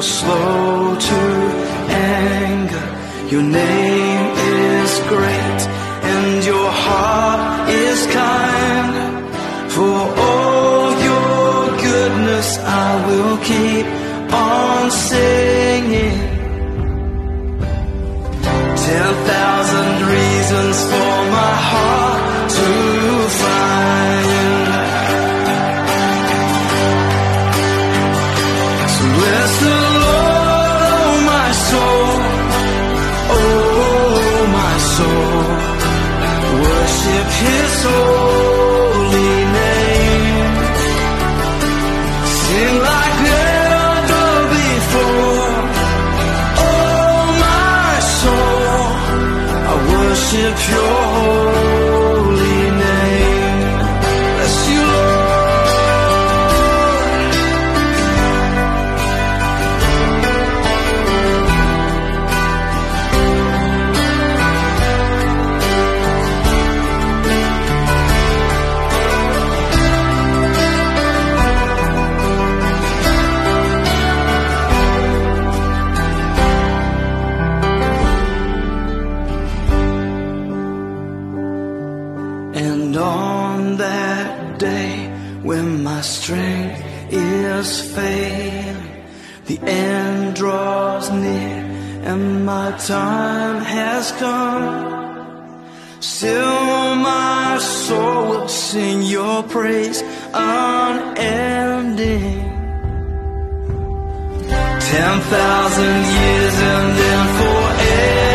slow to anger. Your name is great, and your heart is kind. For all your goodness I will keep on singing. 10,000 reasons for my heart to find. So bless the Lord, oh my soul, oh my soul. Worship His holy name. Sing like never before. Oh my soul, I worship your holy name. Bless you, Lord. And on that day when my strength is failing, the end draws near and my time has come, still my soul will sing your praise unending. 10,000 years and then forever.